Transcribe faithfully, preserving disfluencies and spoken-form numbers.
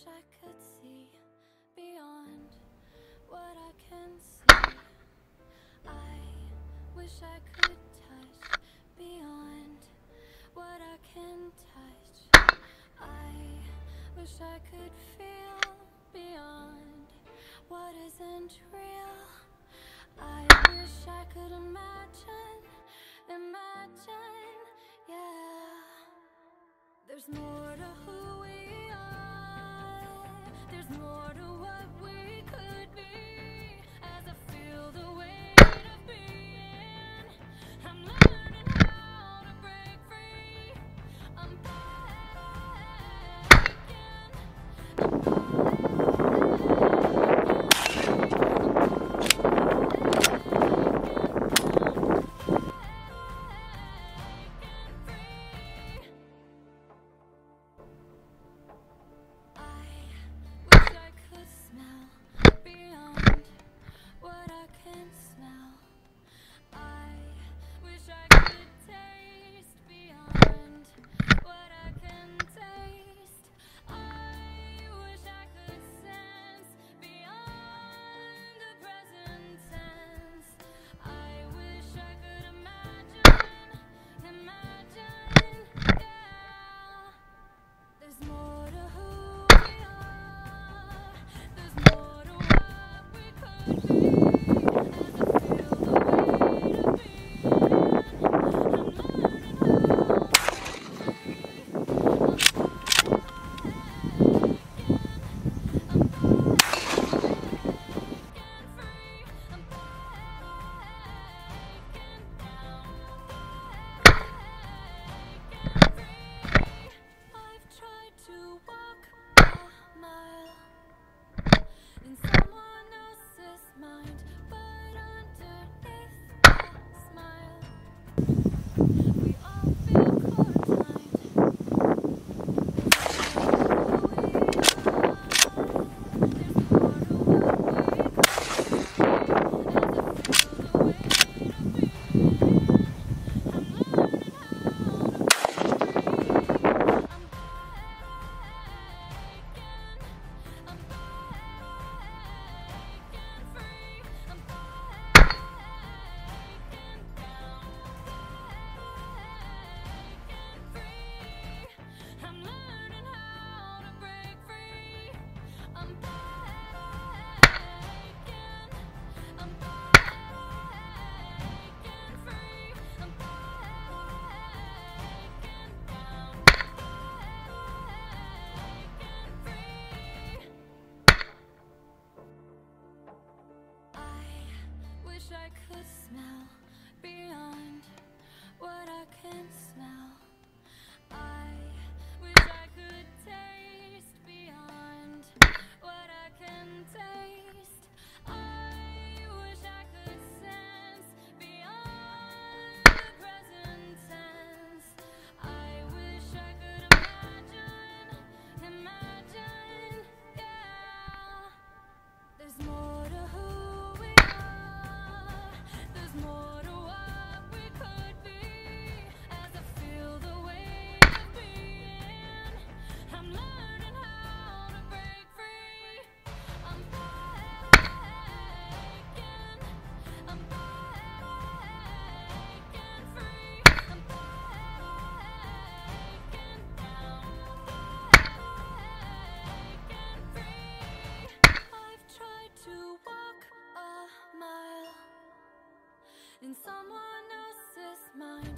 wish I could see beyond what I can see. I wish I could touch beyond what I can touch. I wish I could feel beyond what isn't real. I wish I could imagine, imagine, yeah. There's more to who we are. There's more to what we could be. As I feel the weight of being, I'm learning how to break free. I'm I could smell beyond what I can smell. I wish I could taste beyond what I can taste. I wish I could sense beyond the present tense. I wish I could imagine, imagine, yeah. There's more to who we are. There's more to what we could be. As I feel the weight of being, I'm learning how to break free. I'm breaking, I'm breaking free. I'm breaking down, breaking free. I've tried to walk a mile in someone else's mind.